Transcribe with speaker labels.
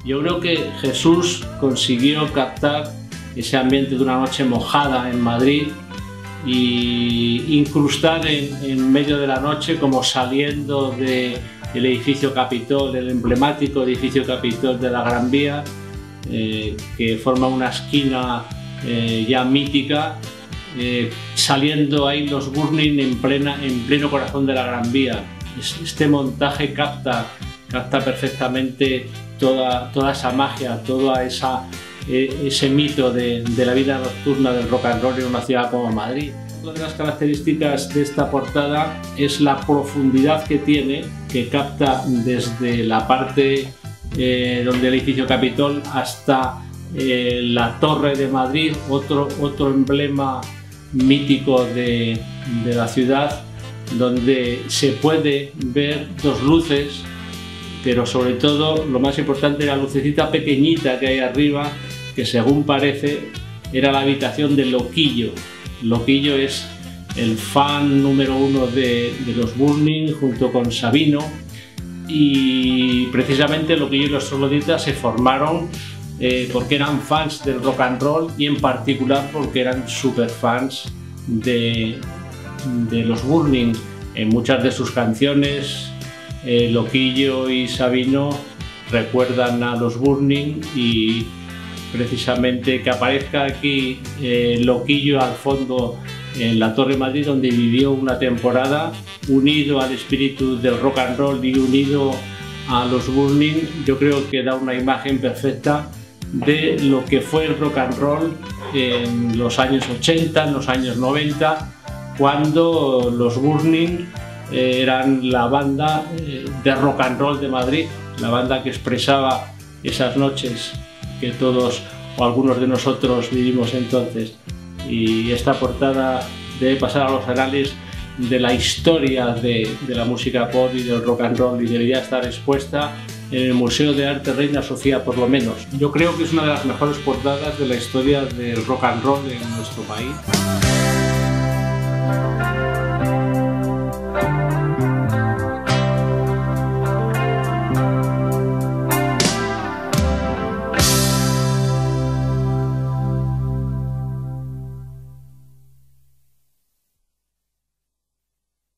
Speaker 1: Yo creo que Jesús consiguió captar ese ambiente de una noche mojada en Madrid y incrustar en medio de la noche, como saliendo del edificio Capitol, el emblemático edificio Capitol de la Gran Vía, que forma una esquina ya mítica, saliendo ahí los Burning en pleno corazón de la Gran Vía. Este montaje capta perfectamente toda esa magia, ese mito de la vida nocturna del rock and roll en una ciudad como Madrid. Una de las características de esta portada es la profundidad que tiene, que capta desde la parte donde el edificio Capitol hasta la Torre de Madrid, otro emblema mítico de la ciudad, donde se puede ver dos luces, pero sobre todo lo más importante, la lucecita pequeñita que hay arriba, que según parece era la habitación de Loquillo. Loquillo es el fan número uno de los Burning junto con Sabino, y precisamente Loquillo y los Trogloditas se formaron porque eran fans del rock and roll, y en particular porque eran super fans de los Burning. En muchas de sus canciones Loquillo y Sabino recuerdan a los Burning, y precisamente que aparezca aquí Loquillo al fondo en la Torre de Madrid, donde vivió una temporada, unido al espíritu del rock and roll y unido a los Burning, yo creo que da una imagen perfecta de lo que fue el rock and roll en los años 80, en los años 90, cuando los Burning eran la banda de rock and roll de Madrid, la banda que expresaba esas noches que todos o algunos de nosotros vivimos entonces. Y esta portada debe pasar a los anales de la historia de la música pop y del rock and roll, y debería estar expuesta en el Museo de Arte Reina Sofía, por lo menos. Yo creo que es una de las mejores portadas de la historia del rock and roll en nuestro país.